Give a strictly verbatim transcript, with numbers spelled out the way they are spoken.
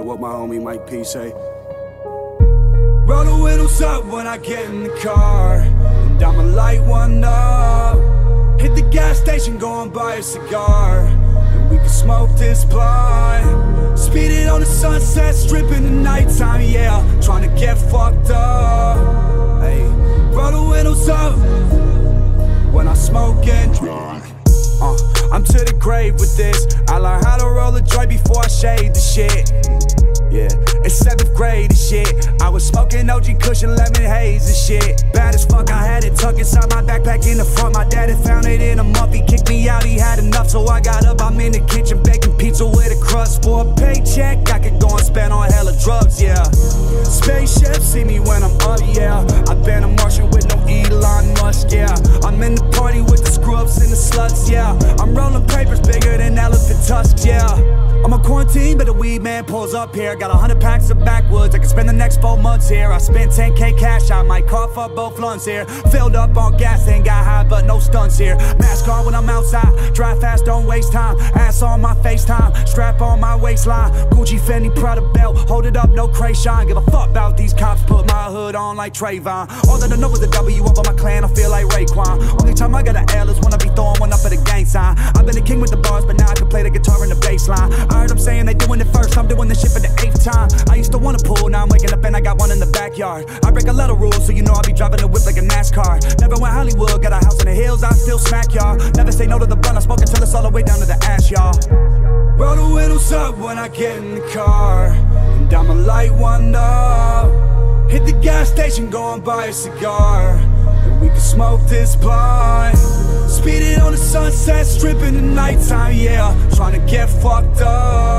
what my homie Mike P say. Roll the windows up when I get in the car, and I'ma light one up. Hit the gas station, go and buy a cigar, and we can smoke this blunt. Speed it on the Sunset Strip in the nighttime, yeah. Tryna get fucked up. Hey, roll the windows up when I smoke and drink. Uh, I'm to the grave with this. I learned how to roll a joint before I shade the shit. Yeah, it's seventh grade and shit. I was smoking O G Cushion Lemon Haze and shit. Bad as fuck, I had it tucked inside my backpack in the front. My daddy found it in a month, he kicked me out, he had enough. So I got up, I'm in the kitchen baking pizza with a crust. For a paycheck, I could go and spend on hella drugs, yeah. Spaceship, see me when I'm up, yeah. I've been a Martian with no Elon Musk, yeah. I'm in the party with the scrubs and the sluts, yeah. I'm rolling papers bigger than elephant tusks, yeah. I'm on quarantine, but the weed man pulls up here. Got a hundred packs of backwoods, I can spend the next four months here. I spent ten K cash, I might cough up both lungs here. Filled up on gas, ain't got high, but no stunts here. Mask on when I'm outside, drive fast, don't waste time. Ass on my FaceTime, strap on my waistline. Gucci, Fendi, Prada belt, hold it up, no Krayshawn. Give a fuck about these cops, put my hood on like Trayvon. All that I know is the W up on my clan, I feel like Raekwon. Only time I got an L is when I be throwing one up for the gang sign. I've been a king with the bars, but now I can play the guitar and the bass line. I heard them saying they doing it first, I'm doing this shit for the eighth time. I used to wanna pull, now I'm waking up and I got one in the backyard. I break a lot of rules, so you know I be driving the whip like a NASCAR. Never went Hollywood, got a house in the hills, I still smack y'all. Never say no to the blunt, I smoke until it's all the way down to the ash, y'all. Roll the windows up when I get in the car, and I'ma light one up. Hit the gas station, go and buy a cigar, and we can smoke this blunt. Speed it on the Sunset Strip in the nighttime, yeah. Tryna get fucked up.